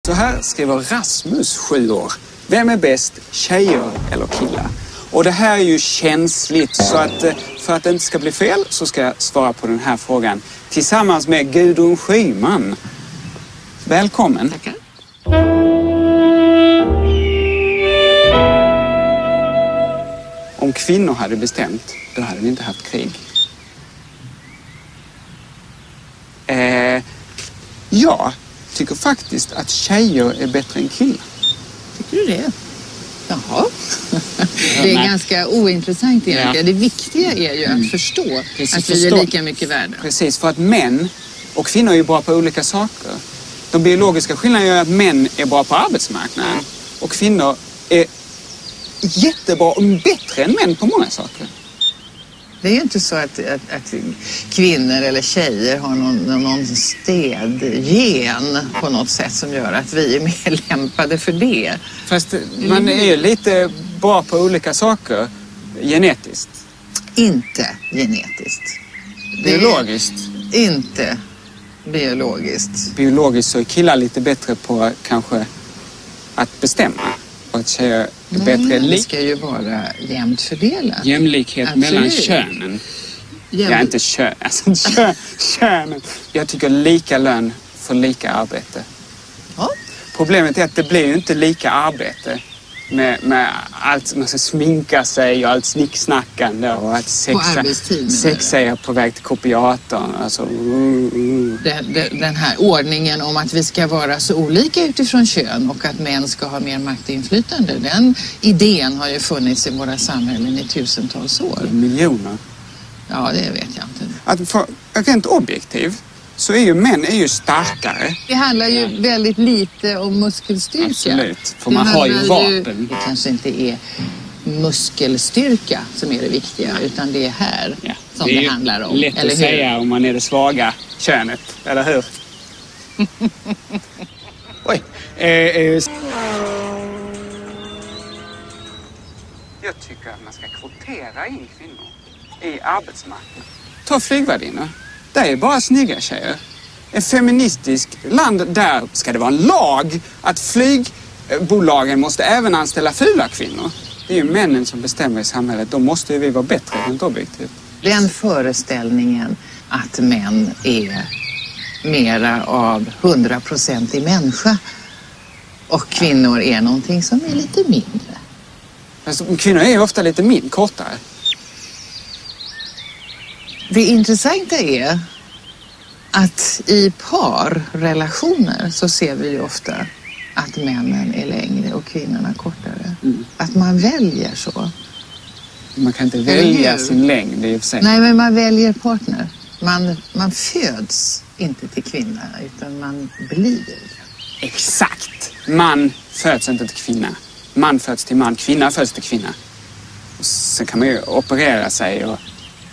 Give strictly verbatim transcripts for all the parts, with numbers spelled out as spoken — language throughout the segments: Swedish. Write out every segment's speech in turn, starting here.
Så här skriver Rasmus, sju år. Vem är bäst, tjejer eller killar? Och det här är ju känsligt, så att för att det inte ska bli fel så ska jag svara på den här frågan tillsammans med Gudrun Schyman. Välkommen. Tackar. Om kvinnor hade bestämt, då hade vi inte haft krig. Eh, jag tycker faktiskt att tjejer är bättre än killar. Tycker du det? Jaha. Det är Nej. ganska ointressant egentligen. Ja. Det viktiga är ju att Mm. förstå Precis, att vi förstå. är lika mycket värda. Precis, för att män och kvinnor är ju bra på olika saker. De biologiska skillnaderna gör att män är bra på arbetsmarknaden. Mm. Och kvinnor är jättebra och bättre än män på många saker. Det är ju inte så att, att, att kvinnor eller tjejer har någon, någon städgen på något sätt som gör att vi är mer lämpade för det. Fast man är ju lite bra på olika saker genetiskt. Inte genetiskt. Biologiskt. Inte biologiskt. Biologiskt så är killar lite bättre på kanske att bestämma. Och att tjejer är Nej, bättre det lik. ska ju vara jämnt fördelat. Jämlikhet Absolut. mellan könen. Jäm... Ja, inte kön. Alltså kön, könen. Jag tycker lika lön för lika arbete. Ja. Problemet är att det blir ju inte lika arbete. Med, med allt, man ska sminka sig och allt snicksnackande och att sexa, sexa är på väg till kopiatorn. Alltså, uh, uh. Den, den här ordningen om att vi ska vara så olika utifrån kön och att män ska ha mer makt och inflytande. Den idén har ju funnits i våra samhällen i tusentals år. Miljoner. Ja, det vet jag inte. Att för, rent objektiv så är ju män är ju starkare. Det handlar ju ja. väldigt lite om muskelstyrka. Absolut, för man har ju vapen. Ju, det kanske inte är muskelstyrka som är det viktiga, utan det är här ja. som det, är det handlar om. Lätt eller att hur? säga om man är det svaga könet, eller hur? Oj. Eh, eh. Jag tycker att man ska kvotera in kvinnor i arbetsmarknaden. Ta flygvärdinna. Det är bara snygga tjejer. Ett feministiskt land, där ska det vara en lag att flygbolagen måste även anställa fula kvinnor. Det är ju männen som bestämmer i samhället. Då måste ju vi vara bättre rent objektivt. Den föreställningen att män är mera av hundra procent i människa och kvinnor är någonting som är lite mindre. Alltså, kvinnor är ju ofta lite min, kortare. Det intressanta är att i parrelationer så ser vi ju ofta att männen är längre och kvinnorna kortare. Mm. Att man väljer så. Man kan inte välja sin längd i och för sig. Nej, men man väljer partner. Man, man föds inte till kvinna utan man blir. Exakt. Man föds inte till kvinna. Man föds till man. Kvinna föds till kvinna. Och sen kan man ju operera sig och...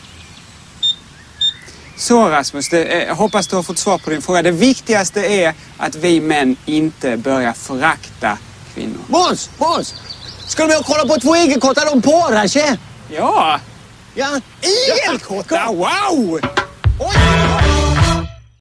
Så Rasmus, det, jag hoppas du har fått svar på din fråga. Det viktigaste är att vi män inte börjar förakta kvinnor. Måns, Måns! Ska du med och kolla på två igelkottar, de parar sig? Ja! Ja, igelkottar, wow!